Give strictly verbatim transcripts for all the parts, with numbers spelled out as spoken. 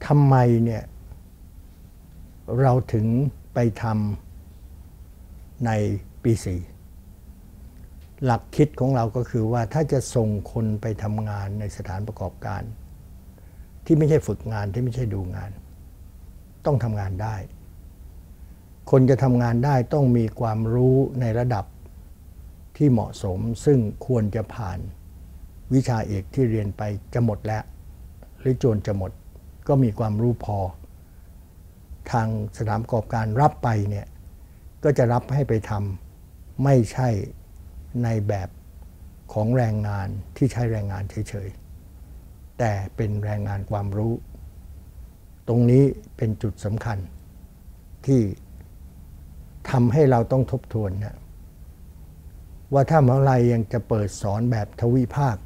ทำไมเนี่ยเราถึงไปทำในปีสี่หลักคิดของเราก็คือว่าถ้าจะส่งคนไปทำงานในสถานประกอบการที่ไม่ใช่ฝึกงานที่ไม่ใช่ดูงานต้องทำงานได้คนจะทำงานได้ต้องมีความรู้ในระดับที่เหมาะสมซึ่งควรจะผ่านวิชาเอกที่เรียนไปจะหมดแล้วหรือจนจะหมดก็มีความรู้พอทางสถานประกอบการรับไปเนี่ยก็จะรับให้ไปทำไม่ใช่ในแบบของแรงงานที่ใช้แรงงานเฉยๆแต่เป็นแรงงานความรู้ตรงนี้เป็นจุดสำคัญที่ทำให้เราต้องทบทวนนะว่าถ้ามหาวิทยาลัยยังจะเปิดสอนแบบทวิภาค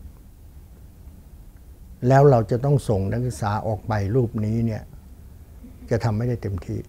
แล้วเราจะต้องส่งนักศึกษาออกไปรูปนี้เนี่ยจะทำไม่ได้เต็มที่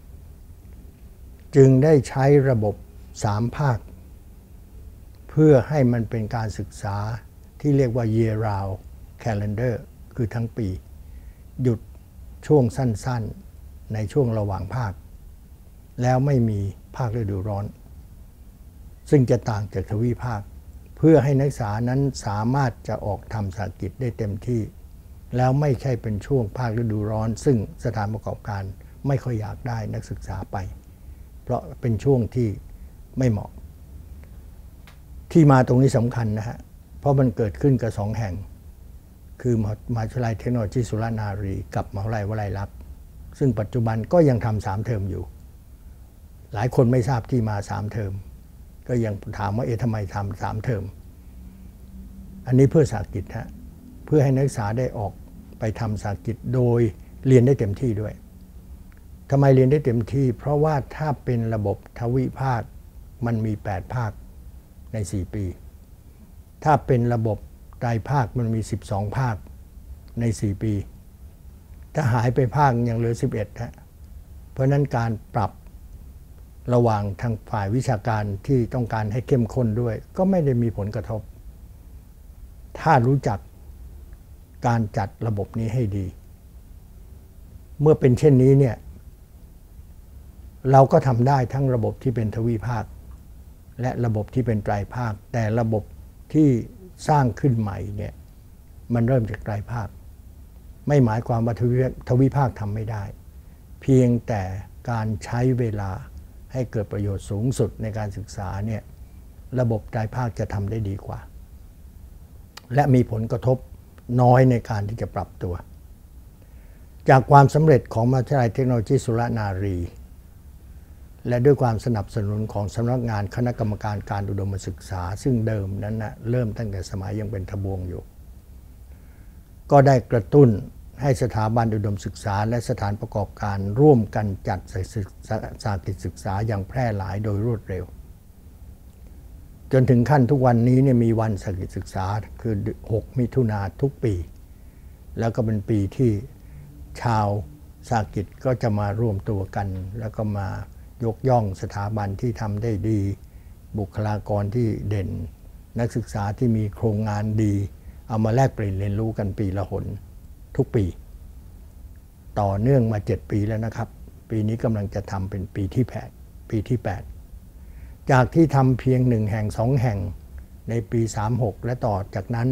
จึงได้ใช้ระบบสามภาคเพื่อให้มันเป็นการศึกษาที่เรียกว่า year round calendar คือทั้งปีหยุดช่วงสั้นๆในช่วงระหว่างภาคแล้วไม่มีภาคฤดูร้อนซึ่งจะต่างจากทวีภาคเพื่อให้นักศึกษานั้นสามารถจะออกทำสาหกิจได้เต็มที่แล้วไม่ใช่เป็นช่วงภาคฤดูร้อนซึ่งสถานประกอบการไม่ค่อยอยากได้นักศึกษาไปเพราะเป็นช่วงที่ไม่เหมาะที่มาตรงนี้สำคัญนะฮะเพราะมันเกิดขึ้นกับสองแห่งคือมหาวิทยาลัยเทคโนโลยีสุรนารีกับมหาวิทยาลัยวลัยลักษณ์ซึ่งปัจจุบันก็ยังทำสามเทอมอยู่หลายคนไม่ทราบที่มาสามเทอมก็ยังถามว่าเอ๊ะทำไมทำสามเทอมอันนี้เพื่อสาหกิจฮะเพื่อให้นักศึกษาได้ออกไปทำสาหกิจโดยเรียนได้เต็มที่ด้วยทำไมเรียนได้เต็มที่เพราะว่าถ้าเป็นระบบทวิภาคมันมีแปดภาคในสี่ปีถ้าเป็นระบบไตรภาคมันมีสิบสองภาคในสี่ปีถ้าหายไปภาคยังเหลือสิบเอ็ดฮะเพราะนั้นการปรับระหว่างทางฝ่ายวิชาการที่ต้องการให้เข้มข้นด้วยก็ไม่ได้มีผลกระทบถ้ารู้จักการจัดระบบนี้ให้ดีเมื่อเป็นเช่นนี้เนี่ยเราก็ทำได้ทั้งระบบที่เป็นทวิภาคและระบบที่เป็นไตรภาคแต่ระบบที่สร้างขึ้นใหม่เนี่ยมันเริ่มจากไตรภาคไม่หมายความว่าทวิภาคทำไม่ได้เพียงแต่การใช้เวลาให้เกิดประโยชน์สูงสุดในการศึกษาเนี่ยระบบไตรภาคจะทำได้ดีกว่าและมีผลกระทบน้อยในการที่จะปรับตัวจากความสำเร็จของมหาวิทยาลัยเทคโนโลยีสุรนารีและด้วยความสนับสนุนของสำนักงานคณะกรรมการการอุดมศึกษาซึ่งเดิมนั้นนะเริ่มตั้งแต่สมัยยังเป็นทบวงอยู่ก็ได้กระตุ้นให้สถาบันอุดมศึกษาและสถานประกอบการร่วมกันจัดสาหกิจศึกษาอย่างแพร่หลายโดยรวดเร็วจนถึงขั้นทุกวันนี้เนี่ยมีวันสาหกิจศึกษาคือหกมิถุนาทุกปีแล้วก็เป็นปีที่ชาวสาหกิจก็จะมารวมตัวกันแล้วก็มายกย่องสถาบันที่ทำได้ดีบุคลากรที่เด่นนักศึกษาที่มีโครงงานดีเอามาแลกเปลี่ยนเรียนรู้กันปีละหนทุกปีต่อเนื่องมาเจ็ดปีแล้วนะครับปีนี้กำลังจะทำเป็นปีที่แปดปีที่แปดจากที่ทำเพียงหนึ่งแห่งสองแห่งในปีสามสิบหกและต่อจากนั้น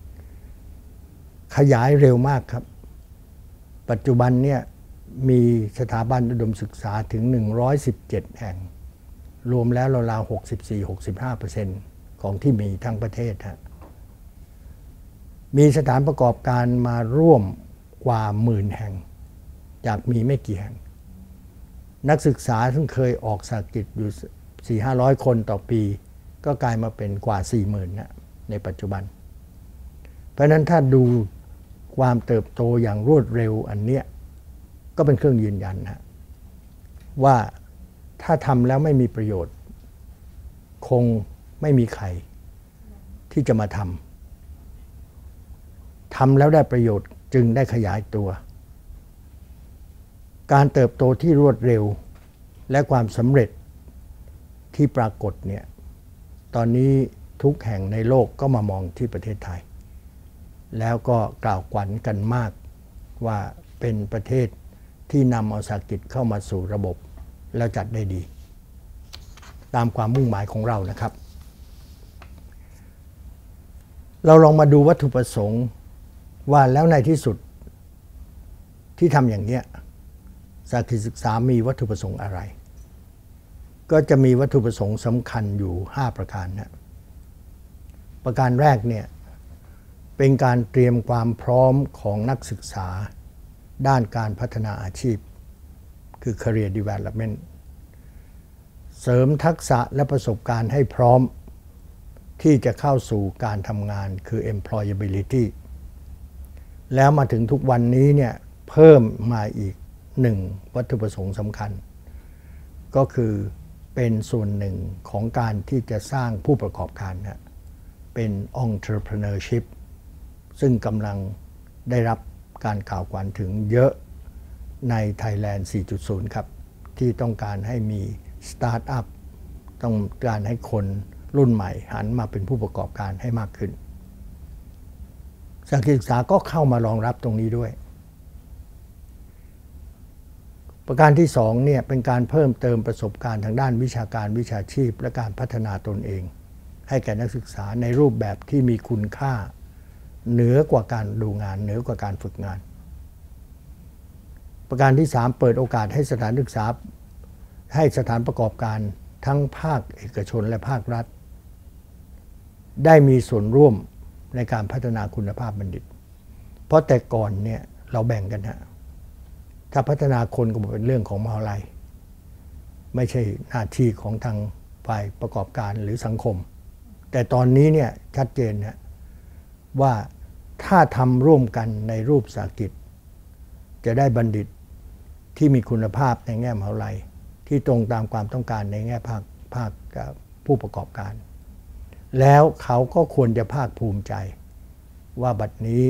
ขยายเร็วมากครับปัจจุบันเนี่ยมีสถาบันอุดมศึกษาถึงหนึ่งร้อยสิบเจ็ดแห่งรวมแล้วราวๆ หกสิบสี่ หกสิบห้าเปอร์เซ็นต์ ของที่มีทั้งประเทศฮะมีสถานประกอบการมาร่วมกว่าหมื่นแห่งจากมีไม่กี่แห่งนักศึกษาซึ่งเคยออกสาหกิจอยู่ สี่ถึงห้าร้อย คนต่อปีก็กลายมาเป็นกว่า สี่หมื่น นะในปัจจุบันเพราะฉะนั้นถ้าดูความเติบโตอย่างรวดเร็วอันเนี้ยก็เป็นเครื่องยืนยันนะว่าถ้าทำแล้วไม่มีประโยชน์คงไม่มีใครที่จะมาทำทำแล้วได้ประโยชน์จึงได้ขยายตัวการเติบโตที่รวดเร็วและความสำเร็จที่ปรากฏเนี่ยตอนนี้ทุกแห่งในโลกก็มามองที่ประเทศไทยแล้วก็กล่าวขวัญกันมากว่าเป็นประเทศที่นำเอาเศรษฐกิจเข้ามาสู่ระบบแล้วจัดได้ดีตามความมุ่งหมายของเรานะครับเราลองมาดูวัตถุประสงค์ว่าแล้วในที่สุดที่ทำอย่างนี้สถานศึกษามีวัตถุประสงค์อะไรก็จะมีวัตถุประสงค์สำคัญอยู่ห้าประการนะประการแรกเนี่ยเป็นการเตรียมความพร้อมของนักศึกษาด้านการพัฒนาอาชีพคือ career development เสริมทักษะและประสบการณ์ให้พร้อมที่จะเข้าสู่การทำงานคือ employability แล้วมาถึงทุกวันนี้เนี่ยเพิ่มมาอีกหนึ่งวัตถุประสงค์สำคัญก็คือเป็นส่วนหนึ่งของการที่จะสร้างผู้ประกอบการนะเป็น entrepreneurship ซึ่งกำลังได้รับการกล่าวขวัญถึงเยอะใน Thailand สี่จุดศูนย์ ครับที่ต้องการให้มีสตาร์ทอัพต้องการให้คนรุ่นใหม่หันมาเป็นผู้ประกอบการให้มากขึ้นสถานศึกษาก็เข้ามารองรับตรงนี้ด้วยประการที่สองเนี่ยเป็นการเพิ่มเติมประสบการณ์ทางด้านวิชาการวิชาชีพและการพัฒนาตนเองให้แก่นักศึกษาในรูปแบบที่มีคุณค่าเหนือกว่าการดูงานเหนือกว่าการฝึกงานประการที่สามเปิดโอกาสให้สถานศึกษาให้สถานประกอบการทั้งภาคเอกชนและภาครัฐได้มีส่วนร่วมในการพัฒนาคุณภาพบัณฑิตเพราะแต่ก่อนเนี่ยเราแบ่งกันฮะถ้าพัฒนาคนก็เป็นเรื่องของมหาวิทยาลัยไม่ใช่หน้าที่ของทางฝ่ายประกอบการหรือสังคมแต่ตอนนี้เนี่ยชัดเจนนะว่าถ้าทำร่วมกันในรูปสาหกิจจะได้บัณฑิตที่มีคุณภาพในแง่มหาวิทยาลัยที่ตรงตามความต้องการในแง่ภาคภาคผู้ประกอบการแล้วเขาก็ควรจะภาคภูมิใจว่าบัดนี้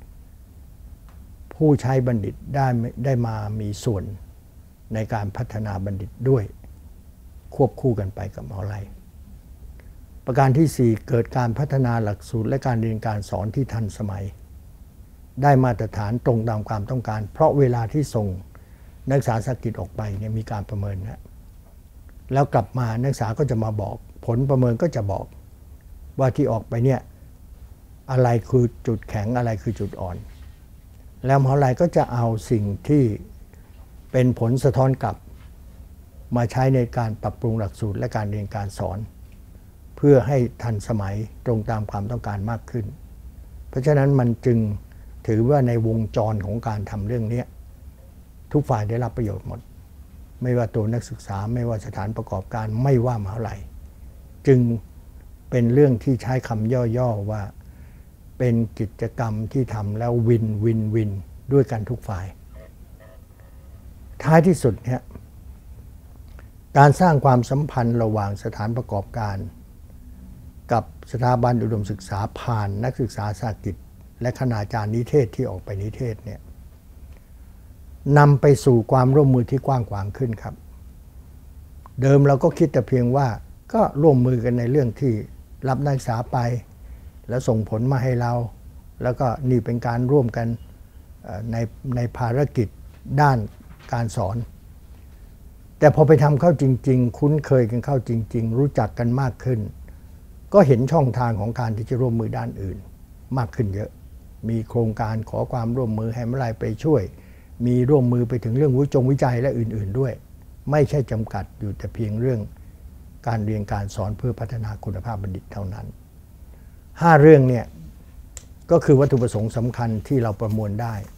ผู้ใช้บัณฑิตได้ได้มามีส่วนในการพัฒนาบัณฑิตด้วยควบคู่กันไปกับมหาวิทยาลัยประการที่สี่เกิดการพัฒนาหลักสูตรและการเรียนการสอนที่ทันสมัยได้มาตรฐานตรงตามความต้องการเพราะเวลาที่ส่งนักศึกษาสาหกิจออกไปเนี่ยมีการประเมินนะแล้วกลับมานักศึกษาก็จะมาบอกผลประเมินก็จะบอกว่าที่ออกไปเนี่ยอะไรคือจุดแข็งอะไรคือจุดอ่อนแล้วมหาวิทยาลัยก็จะเอาสิ่งที่เป็นผลสะท้อนกลับมาใช้ในการปรับปรุงหลักสูตรและการเรียนการสอนเพื่อให้ทันสมัยตรงตามความต้องการมากขึ้นเพราะฉะนั้นมันจึงถือว่าในวงจรของการทำเรื่องนี้ทุกฝ่ายได้รับประโยชน์หมดไม่ว่าตัวนักศึกษาไม่ว่าสถานประกอบการไม่ว่ามหาวิทยาลัยจึงเป็นเรื่องที่ใช้คำย่อๆว่าเป็นกิจกรรมที่ทำแล้ววินวินวินด้วยกันทุกฝ่ายท้ายที่สุดเนี่ยการสร้างความสัมพันธ์ระหว่างสถานประกอบการกับสถาบันอุดมศึกษาผ่านนักศึกษาสาหกิจและคณาจารย์นิเทศที่ออกไปนิเทศเนี่ยนำไปสู่ความร่วมมือที่กว้างขวางขึ้นครับเดิมเราก็คิดแต่เพียงว่าก็ร่วมมือกันในเรื่องที่รับนักศึกษาไปแล้วส่งผลมาให้เราแล้วก็นี่เป็นการร่วมกันในในภารกิจด้านการสอนแต่พอไปทำเข้าจริงๆคุ้นเคยกันเข้าจริงๆรู้จักกันมากขึ้นก็เห็นช่องทางของการที่จะร่วมมือด้านอื่นมากขึ้นเยอะมีโครงการขอความร่วมมือให้มหาวิทยาลัยไปช่วยมีร่วมมือไปถึงเรื่องวิจงวิจัยและอื่นๆด้วยไม่ใช่จำกัดอยู่แต่เพียงเรื่องการเรียนการสอนเพื่อพัฒนาคุณภาพบัณฑิตเท่านั้นห้าเรื่องเนี่ยก็คือวัตถุประสงค์สำคัญที่เราประมวลได้